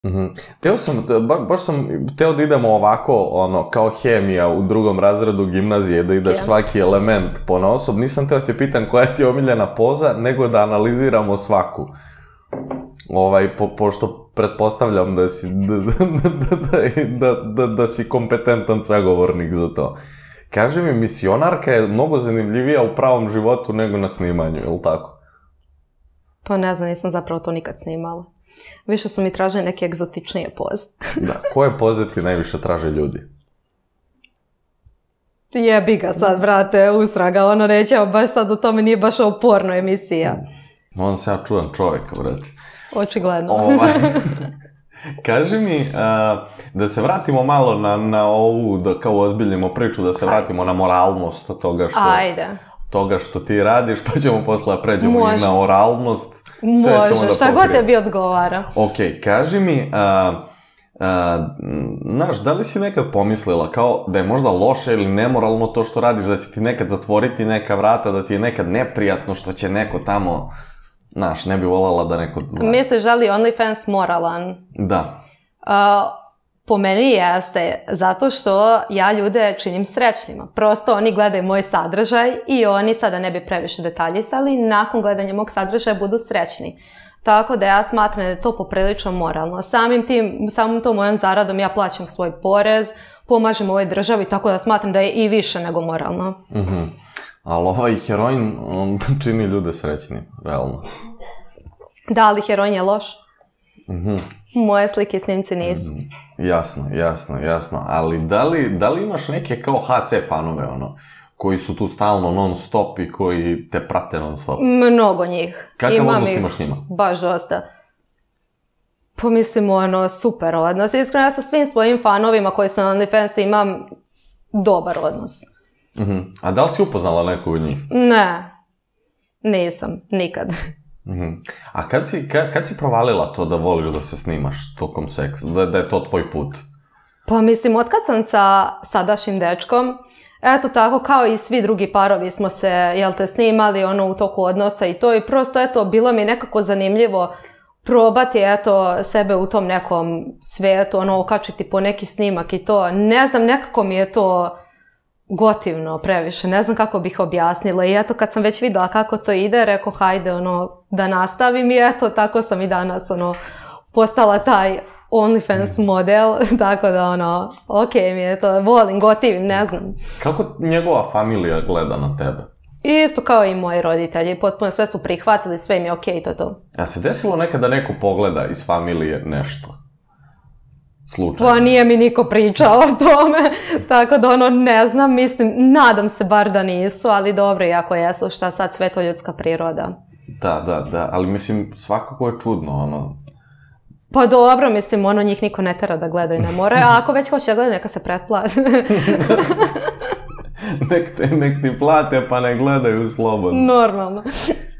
Baš sam hteo da idemo ovako, kao hemija u 2. razredu gimnazije, da ideš svaki element ponaosob. Nisam teo te pitan koja ti je omiljena poza, nego da analiziramo svaku. Pošto pretpostavljam da si kompetentan sagovornik za to. Kaži mi, misionarka je mnogo zanimljivija u pravom životu nego na snimanju, je li tako? Pa ne znam, nisam zapravo to nikad snimala. Više su mi tražili neke egzotičnije poze. Da, koje poze ti najviše traže ljudi? Jebi ga sad, brate, ustraga, nećemo baš sad o tome, nije baš ovo porno emisija. On se ja čujem čovjeka, brate. Očigledno. Kaži mi, da se vratimo malo na ovu, da kao ozbiljimo priču, da se vratimo na moralnost toga što ti radiš, pa ćemo posle pređemo i na oralnost. Može, šta god tebi odgovara. Ok, kaži mi, znaš, da li si nekad pomislila kao da je možda loše ili nemoralno to što radiš, da će ti nekad zatvoriti neka vrata, da ti je nekad neprijatno što će neko tamo, znaš, ne bi voljela da neko zna. Misliš, da li OnlyFans moralan? Da. Po meni jeste, zato što ja ljude činim srećnima. Prosto oni gledaju moj sadržaj i oni, sada ne bi previše detaljisali, nakon gledanja mog sadržaja budu srećni. Tako da ja smatram da je to poprilično moralno. Samom tom mojom zaradom ja plaćam svoj porez, pomažem ovoj državi, tako da smatram da je i više nego moralno. Ali ovaj heroin, on čini ljude srećni, realno. Da, ali heroin je loš. Moje slike i snimci nisu. Jasno. Ali da li imaš neke kao HC fanove, koji su tu stalno non stop i koji te prate non stop? Mnogo njih. Kakav odnos imaš s njima? Baš dosta. Pa mislim, super odnos. Iskreno, ja sa svim svojim fanovima koji su na OnlyFansu imam dobar odnos. A da li si upoznala neku od njih? Ne. Nisam. Nikad. A kad si provalila to da voliš da se snimaš tokom seksa, da je to tvoj put? Pa mislim, otkad sam sa sadašnjim dečkom, eto tako kao i svi drugi parovi smo se, snimali u toku odnosa i to, i prosto, bilo mi nekako zanimljivo probati, sebe u tom nekom svetu, okačiti po neki snimak i to. Ne znam, nekako mi je to gotivno previše, ne znam kako bih objasnila, i kad sam već videla kako to ide, rekao hajde da nastavim, i tako sam i danas postala taj OnlyFans model, tako da ok mi je to, volim, gotivim, ne znam. Kako njegova familija gleda na tebe? Isto kao i moji roditelji, potpuno sve su prihvatili, sve im je ok, to. A se desilo nekada neko pogleda iz familije nešto? Slučajno. Pa nije mi niko pričao o tome, tako da ne znam, mislim, nadam se bar da nisu, ali dobro, iako jesu, šta sad, sve to ljudska priroda. Da, ali mislim, svakako je čudno, Pa dobro, mislim, njih niko ne tera da gledaju, ne more, a ako već hoće da gledaju, neka se pretplati. Nek ti plate, pa ne gledaju slobodno. Normalno.